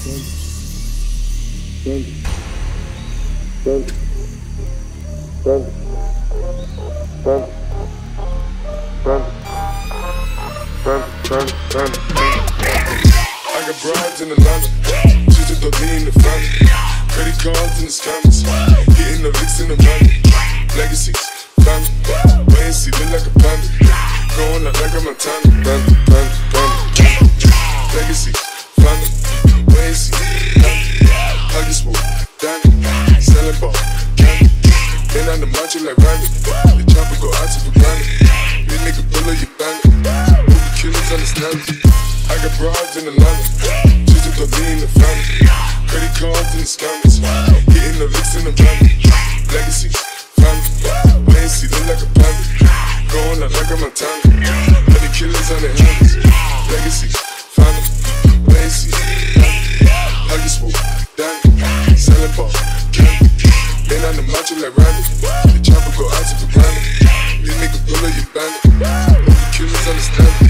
I got broads in Atlanta, just to throw me in the family. Credit cards in the scammers, hitting the licks in the money. Legacies, family, wait and see, look like a panda. Going out like a Montana, panda. Legacies, family, wait and see, hug you smooth, Danny, selling ball, candy. Then on the macho like Randy, the chopper go out to the granny. Big nigga pull up your bandit, movie killers understand me. I got broads in Atlanta, just to throw me in the family. Credit cards in the scammers, hitting the licks in the money. Legacies, family, wait and see, look like a panda. Going out like a Montana, honey killers on their hands. Legacies, family, wait and see, hug you smooth, Danny, selling ball, candy. Then on the macho like Randy, the chopper go out to the granny. These niggas pull up your bandit, movie killers understand me.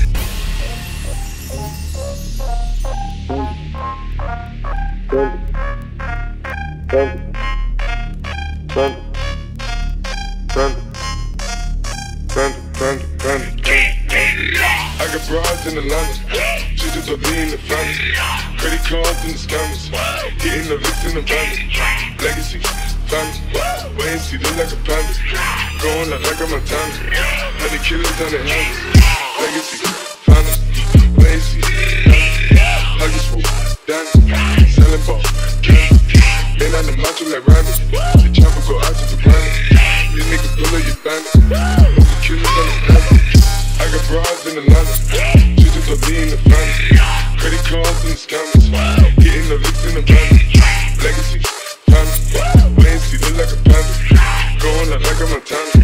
I got broads in Atlanta, just to throw me in the family. Credit cards in the scammers, hitting the licks in the money. Legacies, family, wait and see, look like a panda. Going out like a Montana, honey killers on their hands. Legacies, family, wait and see, hug you smooth, Danny, selling ball, candy. Then on the macho like Randy, the chopper go out to the granny. These niggas pull up your bandit, movie killers understand me. I got broads in Atlanta, just to throw me in the family. Credit cards in the scammers, hitting the licks in the money. Legacies, family, wait and see, look like a panda. Going out like a Montana,